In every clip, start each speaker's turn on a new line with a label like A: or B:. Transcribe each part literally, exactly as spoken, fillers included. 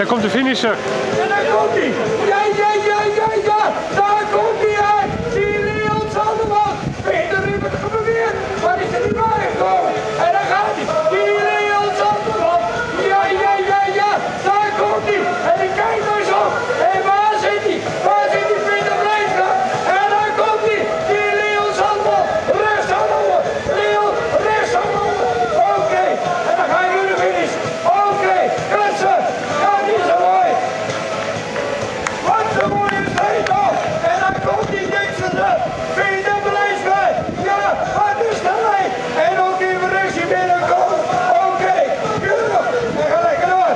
A: Daar komt de finisher.
B: En daar komt hij. Ja, ja, ja, ja, ja. Daar komt hij uit. Zie je Leon Sanderman? Peter Ruben geprobeerd. Maar is er niet bijgekomen. En daar gaat hij. Zie je Leon Sanderman? Ja, ja, ja, ja. Daar komt hij. En ik kijk nou eens op. En waar zit hij? Waar zit hij? Peter Blijstra. En daar komt hij. Zie je Leon Sanderman? Rechts aan over. Leon, rechts aan over. Oké. Okay. En dan ga je nu de finish. Oké. Okay. Klasse. Ja, die is zo mooi. Wat een mooie strijd toch? En dan komt die Dixonse. Peter Blijstra. Ja, wat is dat mij? En ook even rustig binnenkomen. Oké. Okay. Keurig. En ga lekker door.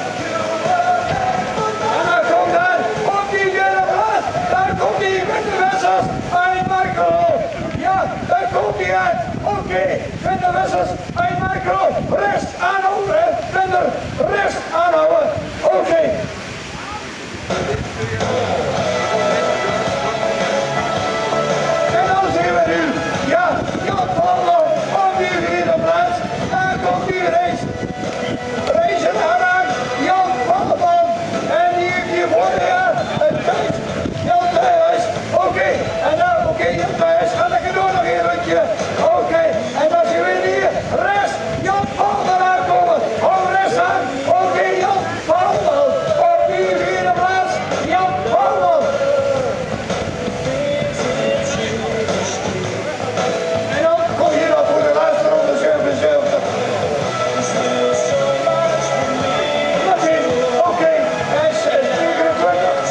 B: En dan komt hij op die derde plaats. Daar komt hij met de wissels uit Markelo. Ja, daar komt hij uit. Oké, okay. Met de wissels uit Markelo. Rest aanhouden, hè. Verder, rest aanhouden. Oké. Okay. En dan zien we nu, ja, Jan Pallo op die vierde plaats. Daar komt die race. Race aan Jan Pallo. En die heeft hier vorig jaar een tijd. Jan Thijs. Oké, okay. En dan, oké, okay, Jan Thijs, ga lekker door nog een rondje. Oké, okay. En dan zien we hier rest Jan Pallo aankomen. Hou rest aan. Oké, okay, Jan Pallo op die vierde plaats. Jan Pallo. En dan kom je nog voor de laatste ronde zevenenzeventig. Dat is oké. Okay. En zevenentwintig.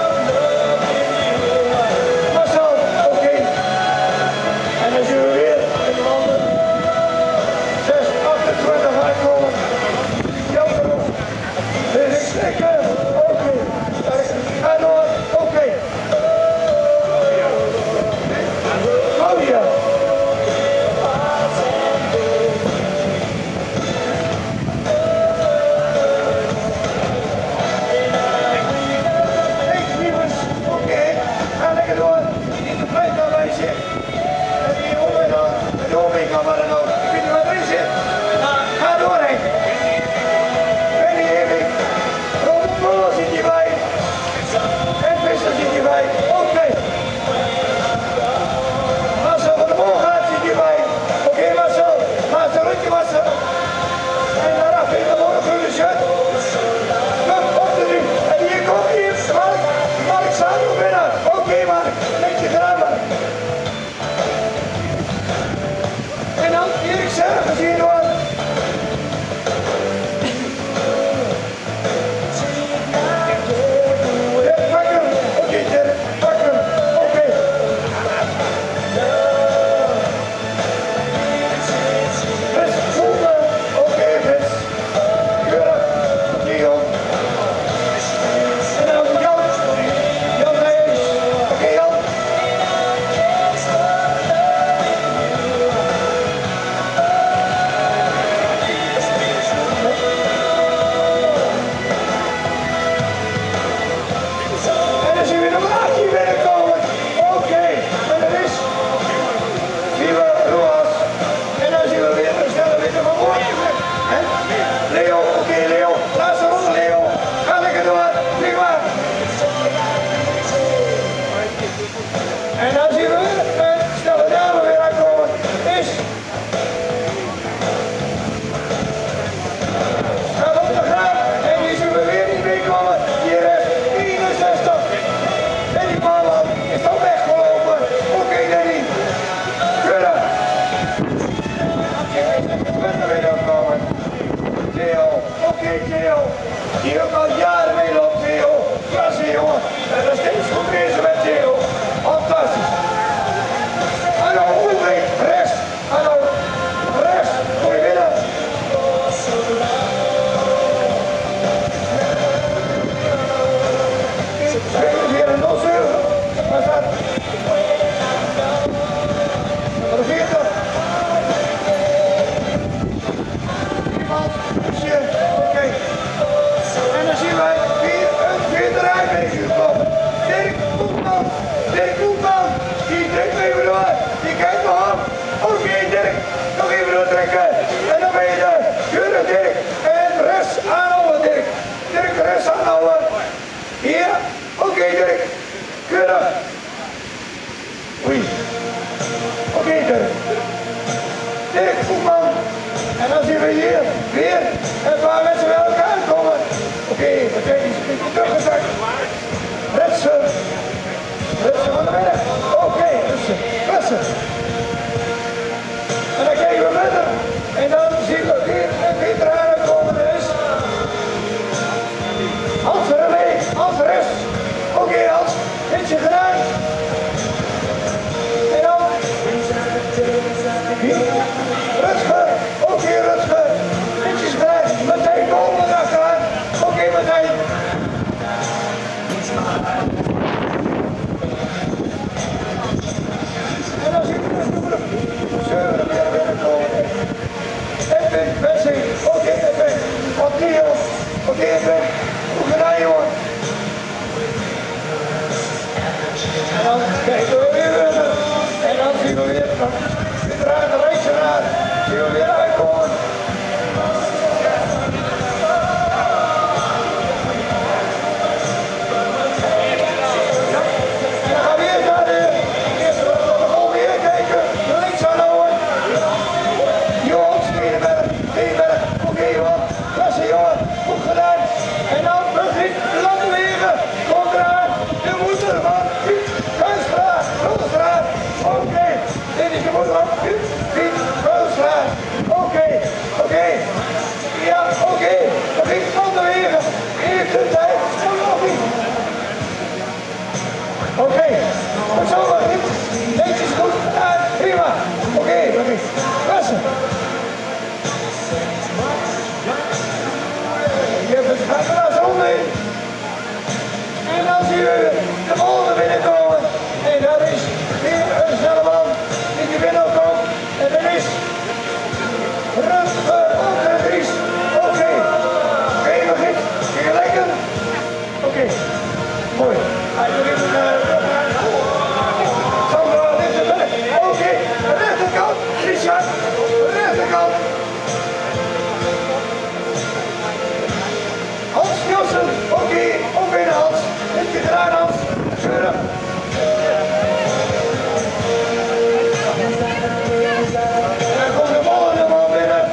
B: Marcel, oké. Okay. En dan zien we weer in de handen. zes achtentwintig aankomen. Jammer nog. Dit is lekker. Oké. Ga door. Oké. Oh ja. Niks nieuws. Oké. Ga lekker door. In de plek aan mij zit. En die jongen dan. De jongen kan maar dan ook. Ik weet niet wat erin zit. Ga door, Henk. Benny Heving. Robert Muller zit hierbij. En Visser zit hierbij. Oké. Okay. Marcel van der Moorgaard zit hierbij. Oké, okay, Marcel. Laatste rondje, Marcel. En daarna vind je nog een goede shirt. Kom, op de nu. En hier komt hier. Mark. Mark Sano binnen. Oké, okay, Mark. Netjes gedaan, Mark. En dan Erik Sergers hier door. Ja, pak hem. Oké, okay, Dirk. Pak hem. Oké. Okay. Frits Voelde. Oké, okay, Frits. Keurig. Dion. En dan Jan. Jan Nijs. Oké, okay, Jan. En dan zien we de maatje binnenkomen. Oké, okay. En dat is Viva Roas. En dan zien we weer een snelle winter van Mooitje. Leo, oké okay, Leo. Laatste ronde Leo. Ga lekker door. Prima. En dan zien we een snelle dame weer aankomen. Is gaat op de graaf. En die zien we weer niet meekomen. Hier is eenenzestig. En die Marwan is dan weggelopen. Oké, okay, Danny. Kunnen. Ik ben er weer opkomen. Theo. Oké, okay, Theo. Die ook al jaren mee loopt, Theo. Klasse, jongen. En dat is steeds goed bezig met Theo. Fantastisch. Hallo, Ulrich. Rechts. Hallo. Rechts. Goeie middag. Weer een nul zeven. Waar is dat? Wat een veertig. Iemand. Oké. Okay. En dan zien wij weer een vierde rij mee gekomen. Oké, Hans. Hitje gedaan. En dan. Rutger. Oké, Rutger. Hitjes gedaan. Meteen komen erachteraan. Oké, meteen. En dan zit je natuurlijk. Zeuren weer binnenkomen. Edwin, Bessie. Oké, Edwin. Wat die joh. Oké, Edwin. Hoe gedaan, jongen? En dan kijken we weer verder. En dan zien we weer de trage reizenaar. Zien we weer uitkomen. En dan gaan we weer naar de eerste ronde weer kijken. De links aan houden. Johan, Stedenberg, Stedenberg. Oké, Johan. Klasse, jongen. Goed gedaan. En dan begint de landwegen. Kom eraan. De moeder van Piet Kuilstraat. Kuilstraat. Oké. Dit is de moeder van Piet, Piet Kuilstraat. Oké. Oké. Ja, oké. Begint de landwegen. Heeft de tijd. Nog niet. Oké. Goed zo, maar niet. Netjes goed gedaan. Prima. Oké, begin. Klasse. Je hebt het gaat er zo in. En dan zien we de volgende binnenkomen. En dat is weer een snelle man die binnenkomt. En dat is Rutger Otterdries. Oké. Oké, begint. Hier lekker. Oké. Mooi. Hij begint een... Sandra, dit is het. Oké. Rechterkant. Richard. Rechterkant. Hans Nielsen, oké, okay. Ook binnen Hans. Dit je gedaan Hans. Scheuren. En dan komt de volgende man binnen.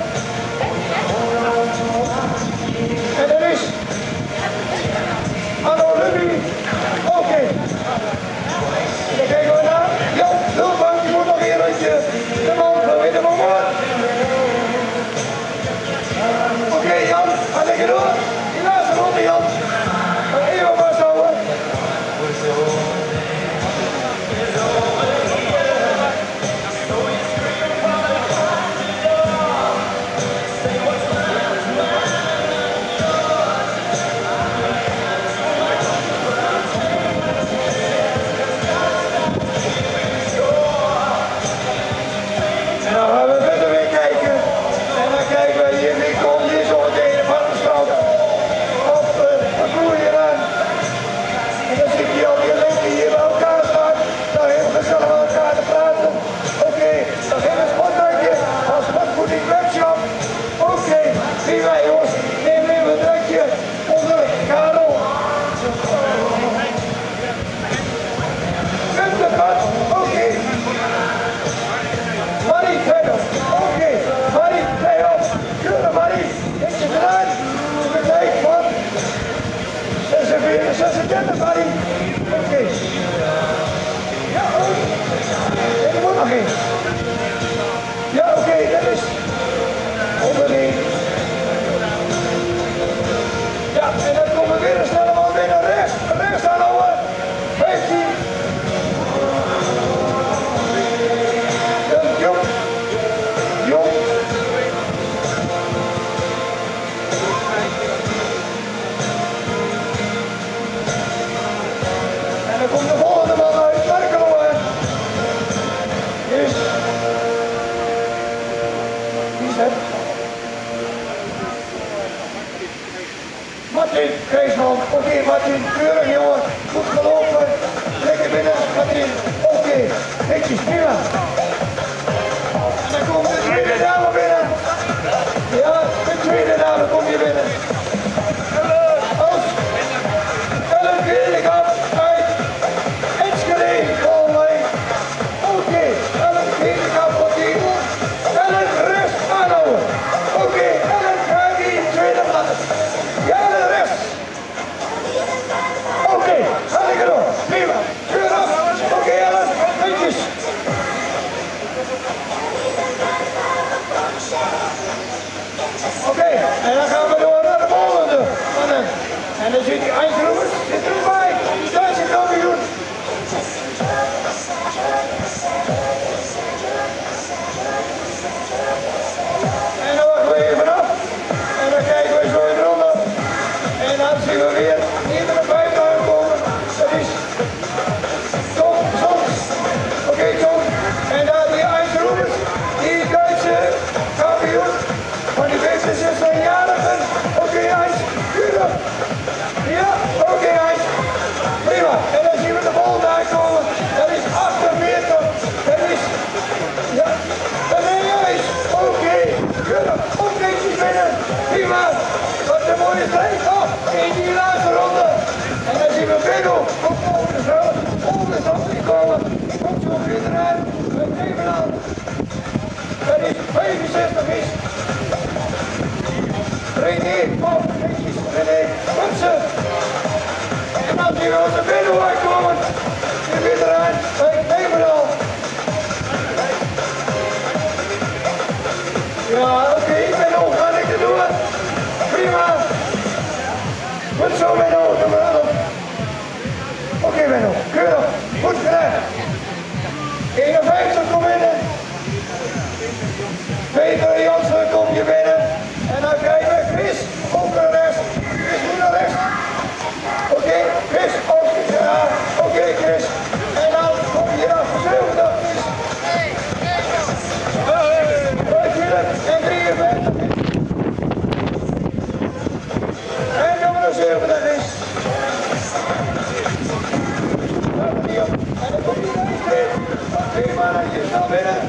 B: En dat is Anno Lubby. Oké. Okay. Dan kijken we naar Jan Hulbank, die moet nog een rondje. De man van Wittemoor. Oké okay, Jan, ga lekker door. Die laatste ronde Jan. Maar even vasthouden. En dan gaan we verder weer kijken. En dan kijken we hier, wie komt hier zo meteen van de strand. Op de parcours hier aan. En dan zie je al die linken hier bij elkaar staan. Dan heel gezellig met elkaar te praten. Oké, okay, dan geven we een sportdrankje als sportvoeding webshop. Oké, okay, prima jongens. Neem even een drankje onder Karel. Puntenpad, oké. Okay. Marie, verder. Oké, okay. Marie, twee op. Keuren Marie. Heeft je gedaan. De tijd van zesenveertig, zesendertig Marie. Oké. Okay. Ja, ook. En er moet nog één. Ja, oké, okay, dat is onderling. Ja, en dan komt er weer een snelle man binnen. Rechts, rechts aanhouden. vijftien. Jong. Jong. En dan komt de volgende man uit Markelen. Is. Wie is het? Martin Kreesman. Oké, okay, Martin. Keurig jongen. Goed gelopen. Lekker binnen, Martin. Oké. Okay. Netjes, prima. En dan komt de tweede dame binnen. Ja, de tweede dame komt hier binnen. Als Ellen Geerligap uit Enschede, online. Oké, okay. Ellen Geerligap wordt hier. Ellen rust aanhouden. Oké, okay. Ellen gaat hier tweede plaats. Ja, Ellen rust. Oké, okay. Ga lekker door. Prima. Keur af. Oké, okay, Ellen. Netjes. zien we weer hier naar buiten aankomen. Dat is Tom Soms. Oké, okay, Tom. En daar die Eindhoven, die Duitse kampioen van die vijfenzestig-jarigen. Oké, okay, Eins. Keurig. Ja, oké, okay, Eins. Prima. En dan zien we de volgende aankomen. Dat is achtenveertig. Dat is... Ja, dat is juist. Oké, okay. Keurig. Ook netjes binnen. Prima. Wat een mooie strijd. Oh, in die laatste ronde. En dan zien we Benno. Ook over de vrouw. Over de stad gekomen. Die komt zo weer eruit. We nemen aan. Dat is vijfenzestig is. René. Oh, netjes. René. Komt ze. En dan zien we onze Benno uitkomen. Die weer eruit. We nemen al. Ja, oké, okay, Benno, ga ik het doen. Prima. Goed zo, Benno, doe maar aan. Oké, okay, Benno, keurig. Goed gedaan. eenenvijftig kom binnen. Peter Jansen komt je binnen. En dan krijgen we Chris ook naar rechts. Chris moet naar rechts. Oké, okay, Chris, ook. Ja, oké, okay, Chris. En dan kom je naar zeventig. En drieënvijftig is. En nummer zeventig is. Laten we die op. En dan komt die lijst in. Oké, maar dan je snel binnen.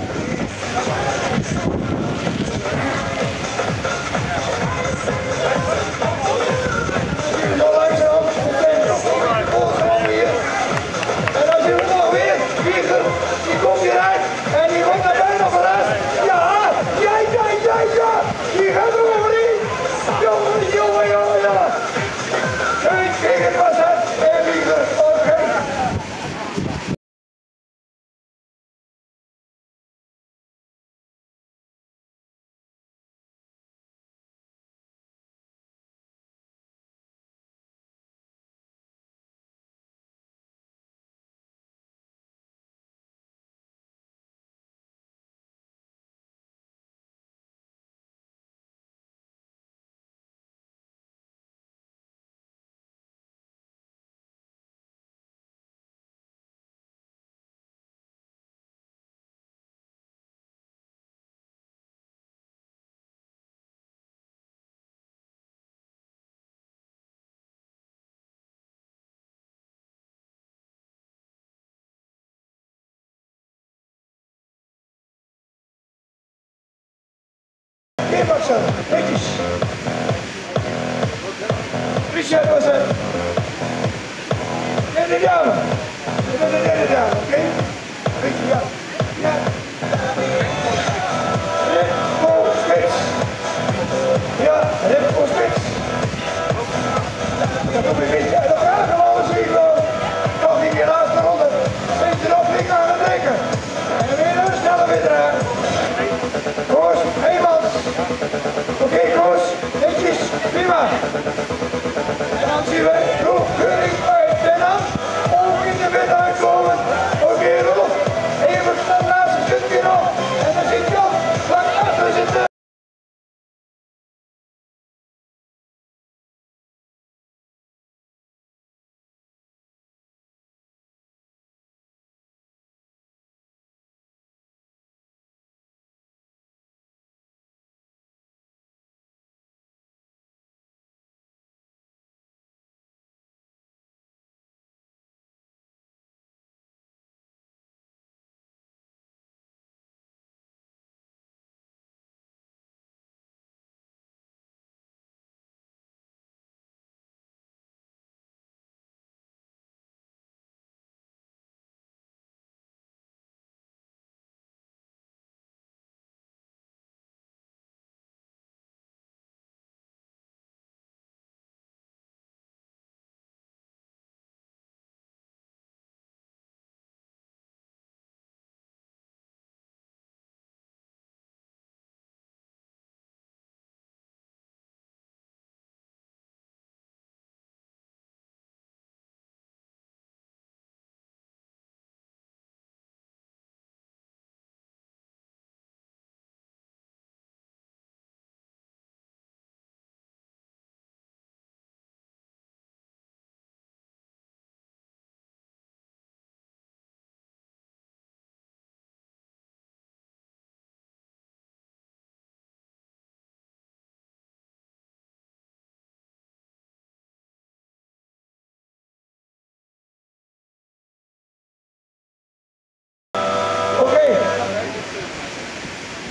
B: Zie je zo langzaam. Volgens hier. En dan zien we nog weer. Wieger. Die komt hieruit. En die komt naar bijna vooruit. Ja. Ja, ja, ja, ja! Die gaat overheen! Jongen, jongen, jongen, jongen! Kijk, kijk, het was het! En Wieger, oké! Hier, Maxa, netjes. Richard was het. En de dame. En de derde dame, oké? Okay? Beetje, ja. Ja. Remco Spits. Ja, Remco Spits. Dat doe ik niet. Dat gaat gewoon, zie ik wel. Nog niet in de laatste ronde. Beetje erop, ik aan het trekken. En dan weer een sneller weer eruit. Koos, Heemans. Oké, okay, Koos, netjes, prima. En dan zien we Roel Keuring uit Den Haag. Ook in de wet uitkomen. Oké, okay, Roel, even naar naast het stukje nog. En dan zit Jan vlak achter zitten.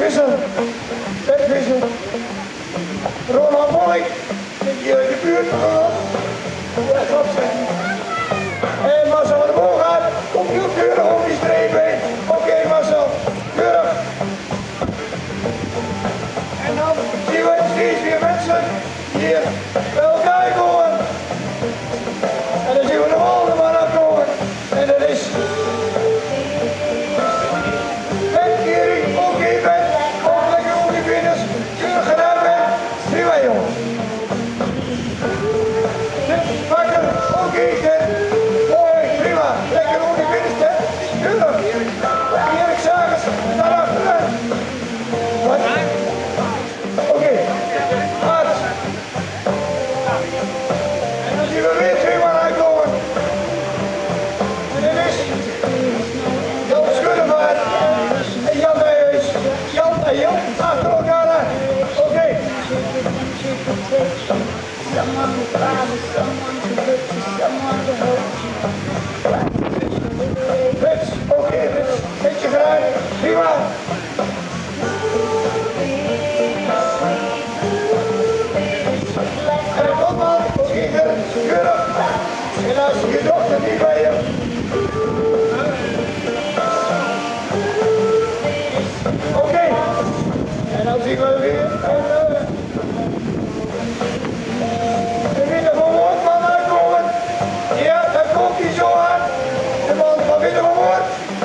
B: Wissel. Bert Wissel. Ronald Molling. Die uit de buurt van rechts opzetten. En Marcel van de Boogaard komt heel keurig op die streep heen. Oké okay, Marcel, keurig. En dan zien we steeds weer mensen hier bij elkaar komen. En dan zien we de volgende man afkomen. En dat is Ben Kering. Oké okay, Ben, ook lekker op die binners. Keurig gedaan Ben. Prima jongens. Wakker, oké okay, Ted. Mooi, prima. Lekker op die binners Ted. Keurig. Erik Sagers, daar achteruit. Wat? Oké, okay. Arts. En dan zien we weer twee man uitkomen. En dit is Jan Schuddevaart en Jan Nijhuis. Jan en Jan achter elkaar aan. Oké. Okay.
A: Someone to promise, someone to look to, someone to hold you.
B: Rits, oké okay, Rits. Beetje gedaan. Prima. En de kopman, schieter, keurig. Helaas je dochter niet bij je. Oké. Okay. En dan zien we weer. En, uh, de winnaar van Woordman uitkomen. Ja, daar komt hij zo aan. De man van Witte van Woord.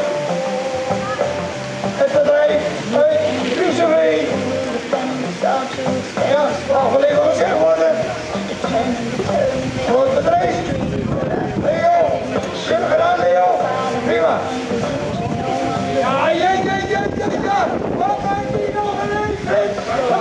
B: Het bedrijf uit Frieseveen. Ja, mag wel even gezegd worden. Voor het bedrijf. Leo, keurig gedaan Leo. Prima. Ja, ja, ja, ja, ja, ja. Wat maakt hij nog een eens?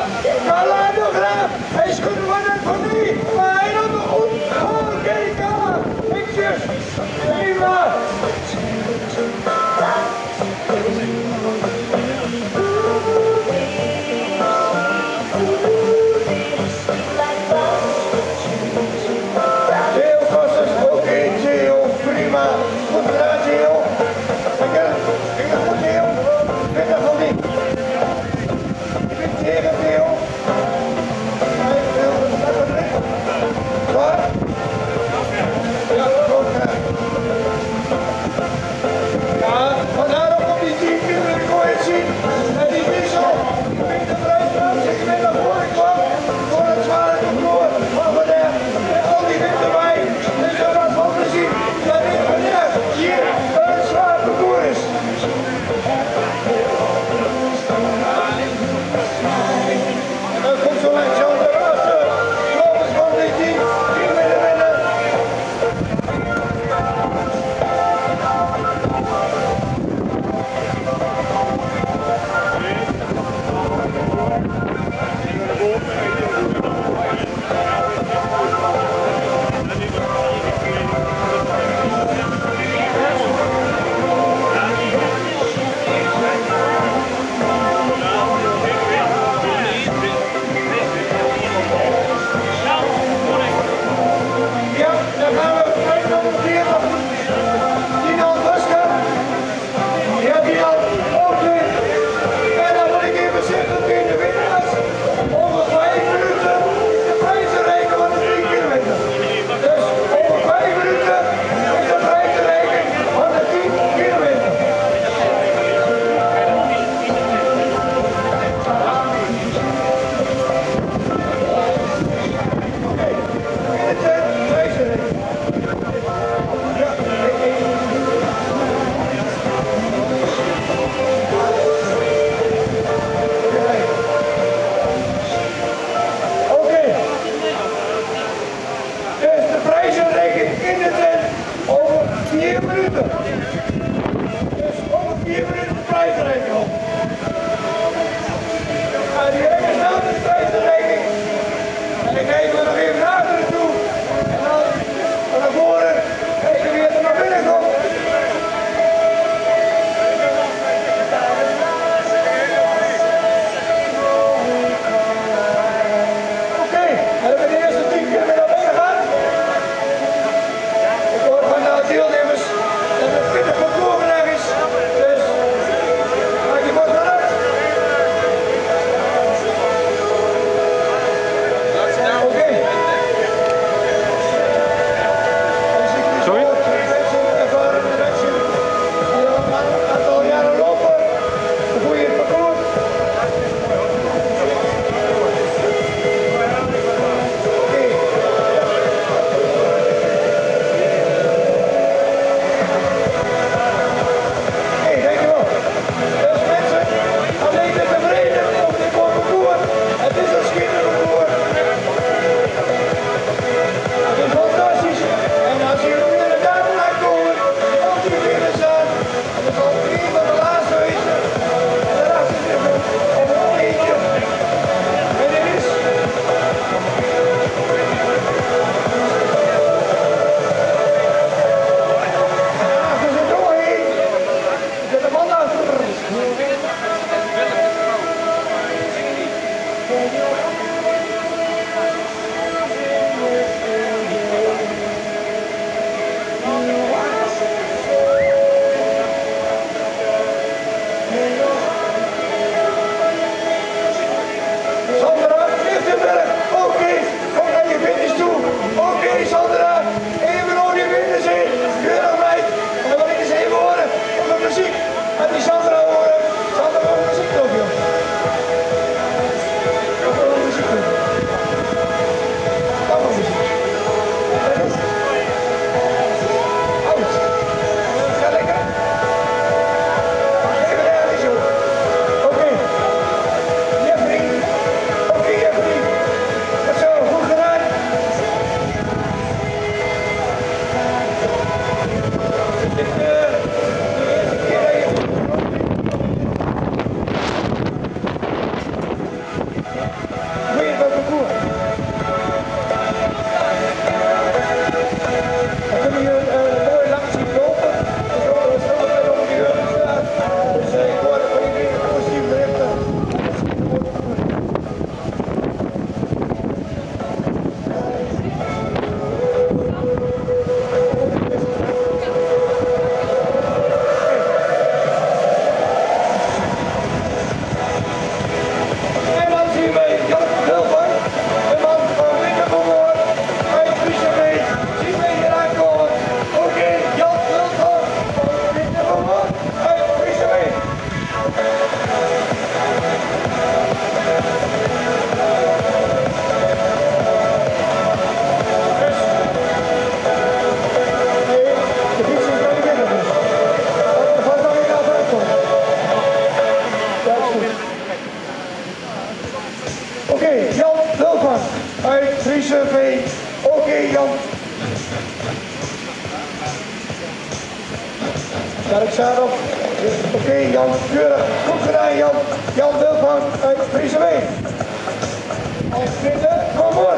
B: Kerkzaal op. Oké, okay, Jan, keurig. Goed gedaan, Jan. Jan Wilvan uit Friesewee. Als tweede, kom hoor.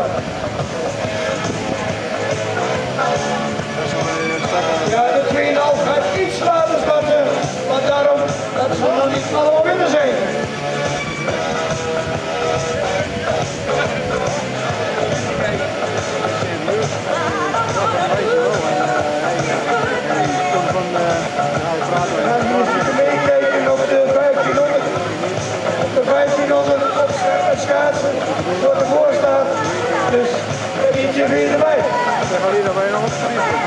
B: Ja, de twee komma vijf gaat iets later starten, maar daarom dat ze nog niet allemaal binnen zijn. En hier zitten meekijken op de vijftienhonderd. Op de vijftienhonderd op schaatsen voor de voorstaat. Dus er ietsje weer erbij.
C: Dan gaan jullie erbij nog op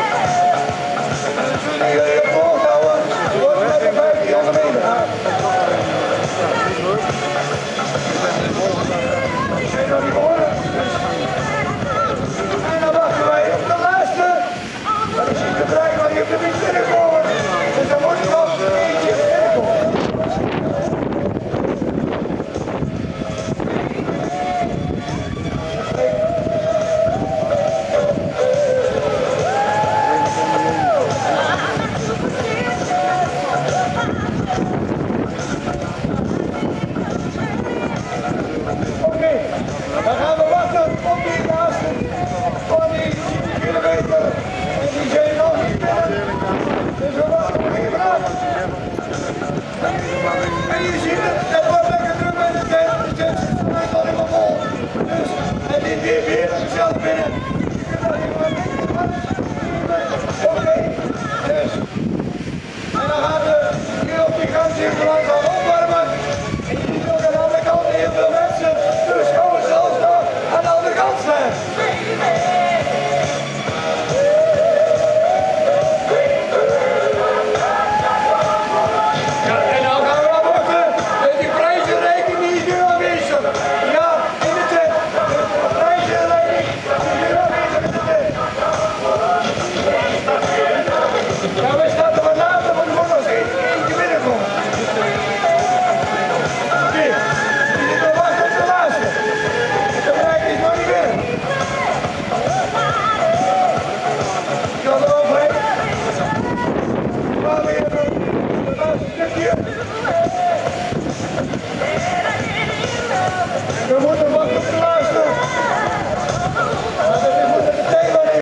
B: Zullen jullie op hoogte houden? Wordt met de vijftienhonderd meter. Die zijn nog niet begonnen. En dan wachten wij op de laatste. Maar die ziet de trein waar die op de fiets binnenkomen. Dus dan moet je nog eentje binnenkomen. Oké, dan gaan we wachten op die laatste van die tien kilometer.